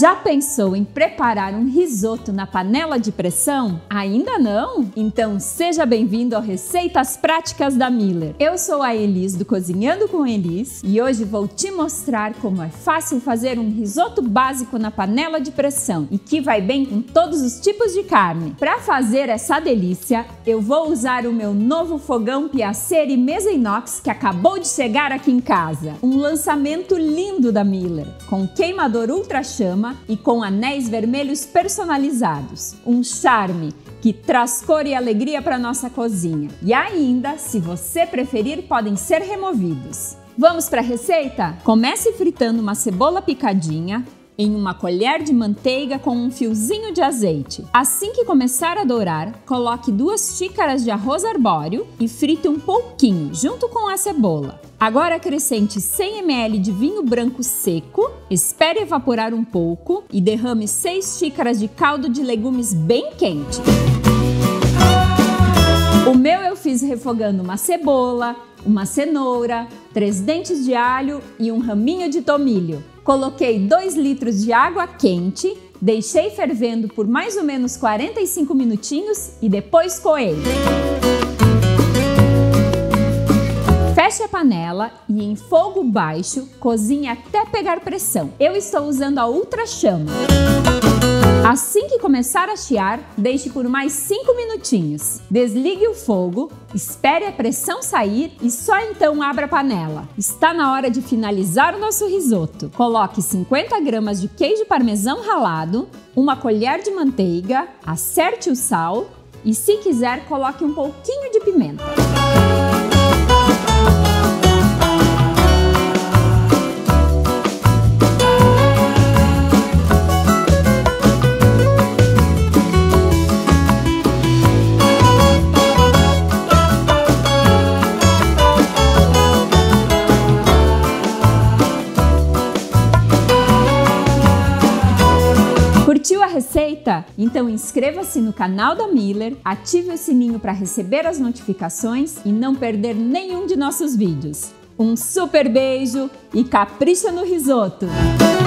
Já pensou em preparar um risoto na panela de pressão? Ainda não? Então seja bem-vindo ao Receitas Práticas da Miller. Eu sou a Elis do Cozinhando com Elis e hoje vou te mostrar como é fácil fazer um risoto básico na panela de pressão e que vai bem com todos os tipos de carne. Para fazer essa delícia, eu vou usar o meu novo fogão Piacer e mesa inox que acabou de chegar aqui em casa. Um lançamento lindo da Miller, com queimador ultra chama e com anéis vermelhos personalizados. Um charme que traz cor e alegria para nossa cozinha. E ainda, se você preferir, podem ser removidos. Vamos para a receita? Comece fritando uma cebola picadinha em uma colher de manteiga com um fiozinho de azeite. Assim que começar a dourar, coloque 2 xícaras de arroz arbóreo e frite um pouquinho junto com a cebola. Agora acrescente 100 ml de vinho branco seco, espere evaporar um pouco e derrame 6 xícaras de caldo de legumes bem quente. O meu eu fiz refogando uma cebola, uma cenoura, 3 dentes de alho e um raminho de tomilho. Coloquei 2 litros de água quente, deixei fervendo por mais ou menos 45 minutinhos e depois coei. Feche a panela e em fogo baixo cozinhe até pegar pressão. Eu estou usando a ultra chama. Assim que começar a chiar, deixe por mais 5 minutinhos. Desligue o fogo, espere a pressão sair e só então abra a panela. Está na hora de finalizar o nosso risoto. Coloque 50 gramas de queijo parmesão ralado, uma colher de manteiga, acerte o sal e, se quiser, coloque um pouquinho de pimenta. Curtiu a receita? Então inscreva-se no canal da Miller, ative o sininho para receber as notificações e não perder nenhum de nossos vídeos. Um super beijo e capricha no risoto!